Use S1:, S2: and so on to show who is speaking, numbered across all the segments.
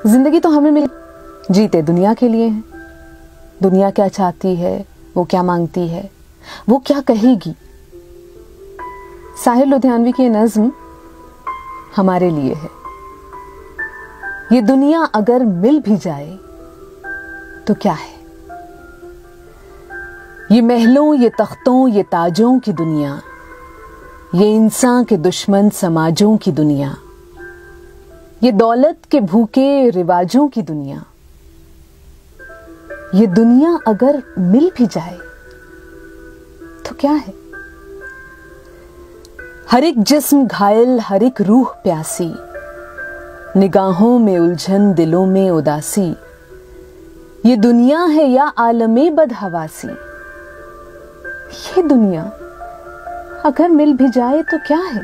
S1: जिंदगी तो हमें मिल, जीते दुनिया के लिए हैं। दुनिया क्या चाहती है, वो क्या मांगती है, वो क्या कहेगी। साहिर लुधियानवी की नज्म हमारे लिए है। ये दुनिया अगर मिल भी जाए तो क्या है। ये महलों, ये तख्तों, ये ताजों की दुनिया, ये इंसान के दुश्मन समाजों की दुनिया, ये दौलत के भूखे रिवाजों की दुनिया, ये दुनिया अगर मिल भी जाए तो क्या है। हर एक जिस्म घायल, हर एक रूह प्यासी, निगाहों में उलझन, दिलों में उदासी, ये दुनिया है या आलमे बदहवासी। ये दुनिया अगर मिल भी जाए तो क्या है।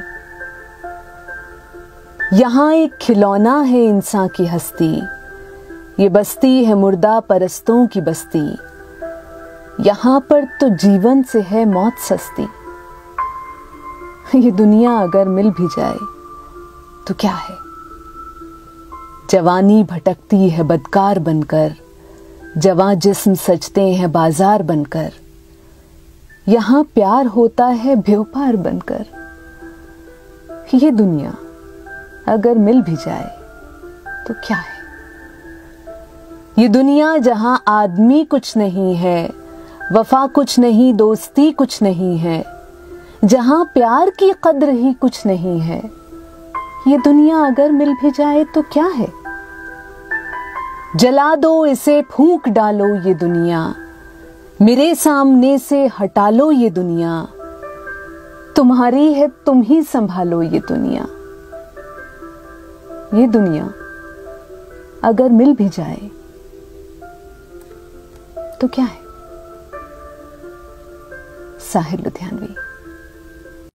S1: यहां एक खिलौना है इंसान की हस्ती, ये बस्ती है मुर्दा परस्तों की बस्ती, यहां पर तो जीवन से है मौत सस्ती। ये दुनिया अगर मिल भी जाए तो क्या है। जवानी भटकती है बदकार बनकर, जवां जिस्म सजते हैं बाजार बनकर, यहां प्यार होता है व्यापार बनकर। ये दुनिया अगर मिल भी जाए तो क्या है। ये दुनिया जहां आदमी कुछ नहीं है, वफा कुछ नहीं, दोस्ती कुछ नहीं है, जहां प्यार की कद्र ही कुछ नहीं है। ये दुनिया अगर मिल भी जाए तो क्या है। जला दो इसे, फूंक डालो ये दुनिया, मेरे सामने से हटा लो ये दुनिया, तुम्हारी है तुम ही संभालो ये दुनिया। ये दुनिया अगर मिल भी जाए तो क्या है। साहिर लुधियानवी।